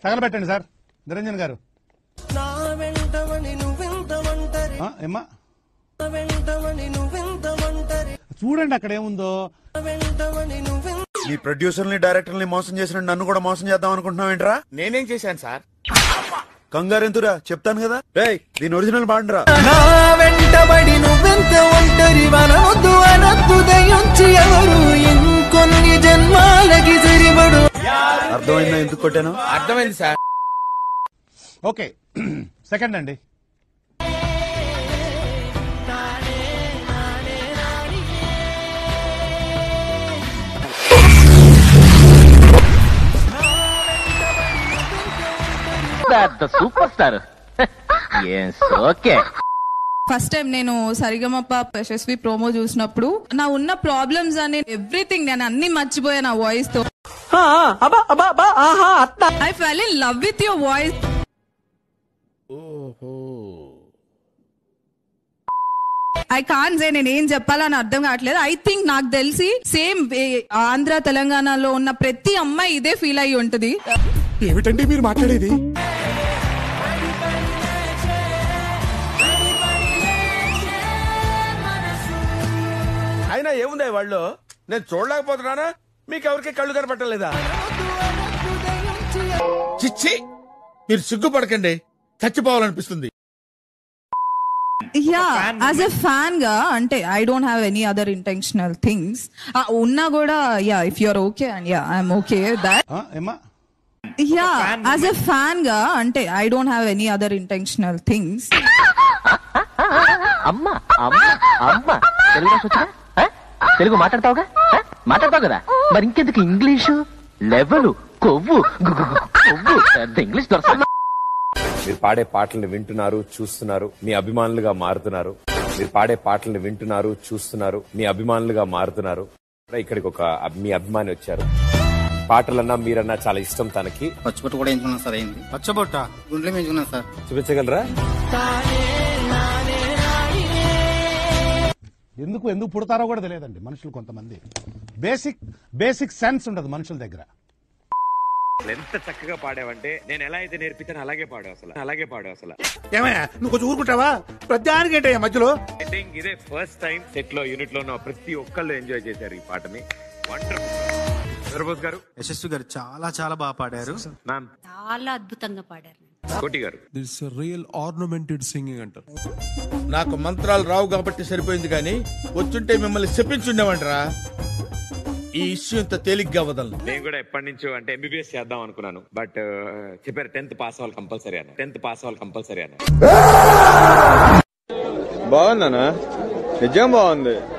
తగలబెట్టండి sir Niranjan గారు. చూడండి అక్కడ ఏముందో. ఈ ప్రొడ్యూసర్ని డైరెక్టర్ని మోసం చేసిన నన్ను కూడా మోసం చేద్దాం అనుకుంటున్నావు ఏంట్రా? నేనేం చేశాను సార్? కంగారెంతురా చెప్తాను కదా. రేయ్ దీని ఒరిజినల్ పాడరా. నా వెంటబడి నువ్వెంత ఒంటరి వనొద్దు అనొద్దు దయించి ఎవరు ఇంకొన్ని జన్మాలకి సరిపడు. అర్థమైందా ఎందుకు కొట్టాను? అర్థమైంది సార్. ఓకే సెకండ్ అండి. Super star. Okay first time నేను సరిగమప యశస్వి ప్రోమో చూసినప్పుడు నా ఉన్న ప్రాబ్లమ్స్ అని ఎవ్రీథింగ్ నేను అన్ని మర్చిపోయా నా వాయిస్ తో. I fell in love with your voice. I can't say నేను ఏం చెప్పాలని అర్థం కావట్లేదు. ఐ థింక్ నాకు తెలిసి సేమ్ ఆంధ్ర తెలంగాణలో ఉన్న ప్రతి అమ్మాయి ఇదే ఫీల్ అయ్యి ఉంటది. ఏమిటండి మీరు మాట్లాడేది? అయినా ఏముంది వాళ్ళు? నేను చూడలేకపోతున్నానా? మీకెవరికి కళ్ళు కనపట్టలేదా? చిచ్చి మీరు సిగ్గుపడకండి, చచ్చిపోవాలనిపిస్తుంది. యా యాజ్ ఎ ఫ్యాన్ గా అంటే I don't have any other intentional things. ఉన్నా కూడా yeah if you're okay and yeah I'm okay that. Yeah as a fan గా అంటే I don't have any other intentional things. అమ్మా అమ్మా అమ్మా తెలుగు మాట్లాడతావుగా? మాట్లాడతావు కదా, మరి ఇంకెందుకు ఇంగ్లీషు? లెవెల్ కొవ్వు కొవ్వు ఇంగ్లీష్ దొరక. మీరు పాడే పాటలను వింటున్నారు, చూస్తున్నారు, మీ అభిమానులుగా మారుతున్నారు. మీరు పాడే పాటలను వింటున్నారు, చూస్తున్నారు, మీ అభిమానులుగా మారుతున్నారు. ఇక్కడికి ఒక మీ అభిమాని వచ్చారు. పాటలన్నా మీరన్నా చాలా ఇష్టం తనకి. పచ్చబొట్టు కూడా ఎంచుకున్నాను సార్. అయింది పచ్చబొట్ట గుండెలో ఎంచుకున్నాను సార్. చూపించగలరా? ఎందుకు ఎందుకు పుడతారో కూడా తెలియదండి మనుషులు. కొంతమంది బేసిక్ సెన్స్ ఉండదు మనుషుల దగ్గర. ఎంత చక్కగా పాడావంటే నేను ఎలా అయితే నేర్పించాను అలాగే పాడావు అసలు. ఏమయ్యా నువ్వు కొంచెం ఊరుకుంటావా? ప్రతిదానికి ఏంటయ్యా మధ్యలో? ఐ థింక్ ఇదే ఫస్ట్ టైం సెట్ లో యూనిట్ లో ఉన్న ప్రతి ఒక్కళ్ళు ఎంజాయ్ చేశారు ఈ పాటని. వండర్ఫుల్ గారు, యశస్వి గారు చాలా చాలా బాగా పాడారు. మ్యామ్ చాలా అద్భుతంగా పాడారు. కోటి గారు దిస్ రియల్ ఆర్నమెంటెడ్ సింగింగ్ అంటారు. నాకు మంత్రాలు రావు కాబట్టి సరిపోయింది, కానీ వచ్చుంటే మిమ్మల్ని చెప్పించుండేవంటరా. ఈ ఇష్యూ ఇంత తేలిగ్గా వదలను. నేను కూడా ఎప్పటి నుంచో అంటే ఎంబీబీఎస్ చేద్దాం అనుకున్నాను, బట్ చెప్పారు 10th పాస్ అవ్వాలి కంపల్సరీ అన్న. బాగుందనా? నిజం బాగుంది.